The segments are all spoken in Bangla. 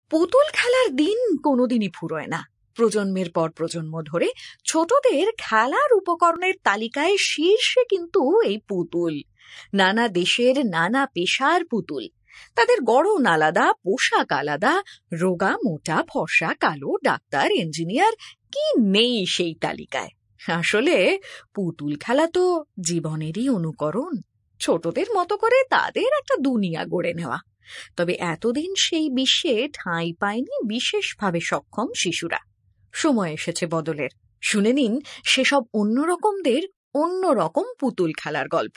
পুতুল খেলার দিন কোনোদিনই ফুরোয় না। প্রজন্মের পর প্রজন্ম ধরে ছোটদের খেলার উপকরণের তালিকায় শীর্ষে কিন্তু এই পুতুল। নানা দেশের নানা পেশার পুতুল, তাদের গড়ন আলাদা, পোশাক আলাদা, রোগা মোটা ফর্সা কালো, ডাক্তার ইঞ্জিনিয়ার, কি নেই সেই তালিকায়। আসলে পুতুল খেলা তো জীবনেরই অনুকরণ, ছোটদের মতো করে তাদের একটা দুনিয়া গড়ে নেওয়া। তবে এতদিন সেই বিশ্বে ঠাঁই পায়নি বিশেষভাবে সক্ষম শিশুরা। সময় এসেছে বদলের। শুনে নিন সেসব অন্যরকমদের অন্যরকম পুতুল খেলার গল্প।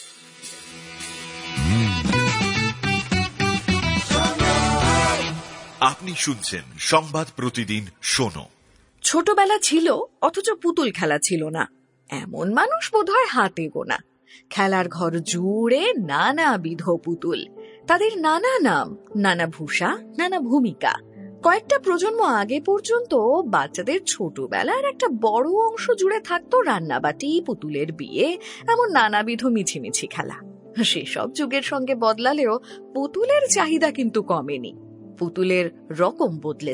আপনি শুনছেন সংবাদ প্রতিদিন শোনো। ছোটবেলা ছিল অথচ পুতুল খেলা ছিল না, এমন মানুষ বোধহয় হাতে গোনা। খেলার ঘর জুড়ে নানাবিধ পুতুল, তাদের নানা নাম, নানা ভূষা, নানা ভূমিকা। কয়েকটা প্রজন্ম আগে পর্যন্ত বাচ্চাদের ছোটবেলার একটা বড় অংশ জুড়ে থাকতো রান্নাবাটি, পুতুলের বিয়ে, এমন নানাবিধ মিছিমিছি খেলা। সেসব যুগের সঙ্গে বদলালেও পুতুলের চাহিদা কিন্তু কমেনি। পুতুলের রকম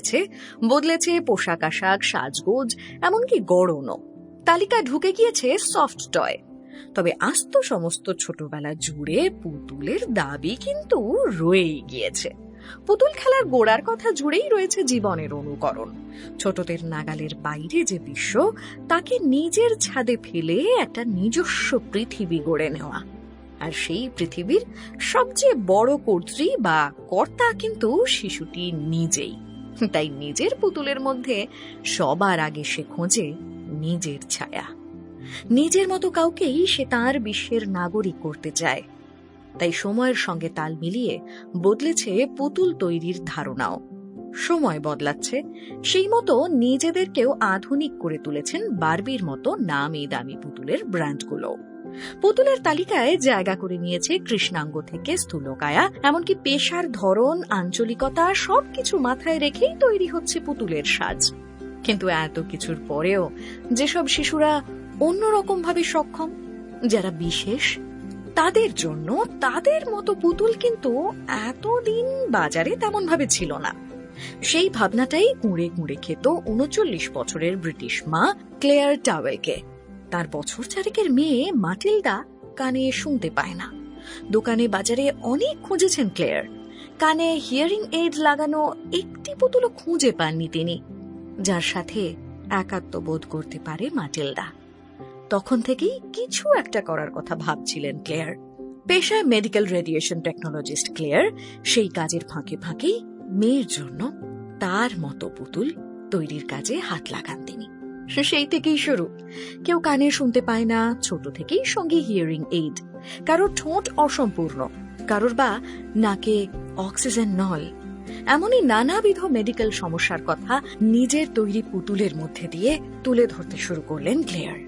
বদলেছে পোশাক আশাক, সাজগোজ, এমনকি গড়নও। তালিকায় ঢুকে গিয়েছে সফট টয়। তবে আস্ত সমস্ত ছোটবেলা জুড়ে পুতুলের দাবি কিন্তু রয়েই গিয়েছে। পুতুল খেলার গোড়ার কথা জুড়েই রয়েছে জীবনের অনুকরণ। ছোটদের নাগালের বাইরে যে বিশ্ব, তাকে নিজের ছাদে ফেলে একটা নিজস্ব পৃথিবী গড়ে নেওয়া। আর সেই পৃথিবীর সবচেয়ে বড় কর্ত্রী বা কর্তা কিন্তু শিশুটি নিজেই। তাই নিজের পুতুলের মধ্যে সবার আগে সে খোঁজে নিজের ছায়া। নিজের মতো কাউকেই সে তার বিশ্বের নাগরিক করতে চায়। তাই সময়ের সঙ্গে তাল মিলিয়ে বদলেছে পুতুল তৈরির ধারণাও। সময় বদলাচ্ছে, সেই মতো নিজেদেরকেও আধুনিক করে তুলেছেন বারবির মতো নামি দামি পুতুলের ব্র্যান্ডগুলো। পুতুলের তালিকায় জায়গা করে নিয়েছে কৃষ্ণাঙ্গ থেকে স্থূলকায়া, এমনকি পেশার ধরন, আঞ্চলিকতা সবকিছু মাথায় রেখেই তৈরি হচ্ছে পুতুলের সাজ। কিন্তু এত কিছুর পরেও যেসব শিশুরা অন্যরকম ভাবে সক্ষম, যারা বিশেষ, তাদের জন্য তাদের মতো পুতুল কিন্তু এতদিন বাজারে তেমন ভাবে ছিল না। সেই ভাবনাটাই কুঁড়ে কুঁড়ে খেত ৩৯ বছরের ব্রিটিশ মা ক্লেয়ার টাওয়েলকে। তার বছর চারেকের মেয়ে মাটিলডা কানে শুনতে পায় না। দোকানে বাজারে অনেক খুঁজেছেন ক্লেয়ার, কানে হিয়ারিং এইড লাগানো একটি পুতুলও খুঁজে পাননি তিনি, যার সাথে একাত্ম বোধ করতে পারে মাটিলডা। তখন থেকেই কিছু একটা করার কথা ভাবছিলেন ক্লেয়ার। পেশায় মেডিকেল রেডিয়েশন টেকনোলজিস্ট ক্লেয়ার, সেই কাজের ফাঁকে ফাঁকেই মেয়ের জন্য তার মতো পুতুল তৈরির কাজে হাত লাগান তিনি। সেই থেকেই শুরু। কেউ কানে শুনতে পায় না, ছোট থেকেই সঙ্গে হিয়ারিং এইড, কারোর ঠোঁট অসম্পূর্ণ, কারোর বা নাকে অক্সিজেন নল। এমনই নানাবিধ মেডিকেল সমস্যার কথা নিজের তৈরি পুতুলের মধ্যে দিয়ে তুলে ধরতে শুরু করলেন ক্লেয়ার।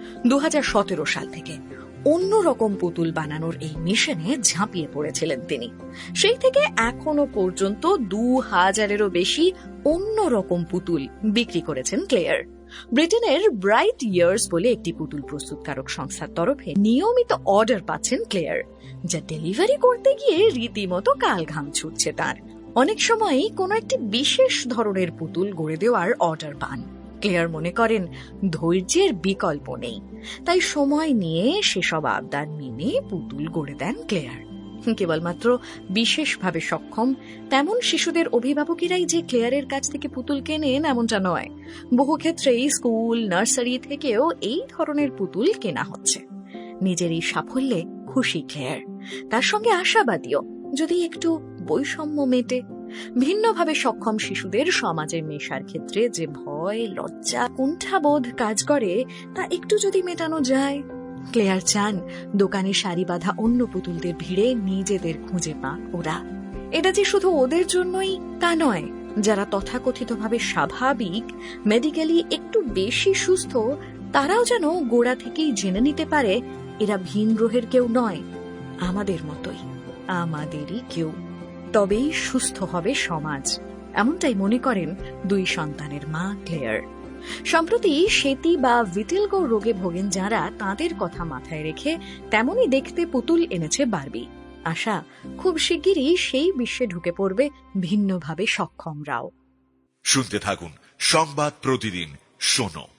২০১৭ সাল থেকে অন্যরকম পুতুল বানানোর এই মিশনে ঝাঁপিয়ে পড়েছিলেন তিনি। সেই থেকে এখনো পর্যন্ত ২০০০-এরও বেশি অন্যরকম পুতুল বিক্রি করেছেন ক্লেয়ার। ব্রিটেনের ব্রাইট ইয়ার্স বলে একটি পুতুল প্রস্তুতকারক সংস্থার তরফে নিয়মিত অর্ডার পাচ্ছেন ক্লেয়ার, যা ডেলিভারি করতে গিয়ে রীতিমতো কালঘাম ছুটছে তার। অনেক সময়ই কোনো একটি বিশেষ ধরনের পুতুল গড়ে দেওয়ার অর্ডার পান। ক্লেয়ার মনে করেন ধৈর্যের বিকল্প নেই, তাই সময় নিয়ে সেসব আবদার মেনে পুতুল গড়ে দেন ক্লেয়ার। কেবলমাত্র বিশেষভাবে সক্ষম তেমন শিশুদের অভিভাবকেরাই যে ক্লেয়ারের কাছ থেকে পুতুল কেনেন এমনটা নয়। বহু ক্ষেত্রেই স্কুল, নার্সারি থেকেও এই ধরনের পুতুল কেনা হচ্ছে। নিজের এই সাফল্যে খুশি ক্লেয়ার, তার সঙ্গে আশাবাদীও, যদি একটু বৈষম্য মেটে। ভিন্নভাবে সক্ষম শিশুদের সমাজে মেশার ক্ষেত্রে যে ভয়, লজ্জা, কুণ্ঠাবোধ কাজ করে, তা একটু যদি মেটানো যায়। ক্লেয়ার চান দোকানে সারি বাঁধা অন্য পুতুলদের ভিড়ে নিজেদের খুঁজে পাক ওরা। এটা যে শুধু ওদের জন্যই তা নয়, যারা তথাকথিতভাবে স্বাভাবিক, মেডিকেলি একটু বেশি সুস্থ, তারাও যেন গোড়া থেকেই জেনে নিতে পারে এরা ভিন গ্রহের কেউ নয়, আমাদের মতোই, আমাদেরই কেউ। তবেই সুস্থ হবে সমাজ, এমনটাই মনে করেন ২ সন্তানের মা ক্লেয়ার। সম্প্রতি সেতি বা ভিটিলগো রোগে ভোগেন যারা, তাদের কথা মাথায় রেখে তেমনই দেখতে পুতুল এনেছে বারবি। আশা খুব শিগগিরই সেই বিশ্বে ঢুকে পড়বে ভিন্নভাবে সক্ষমরাও। শুনতে থাকুন সংবাদ প্রতিদিন শোনো।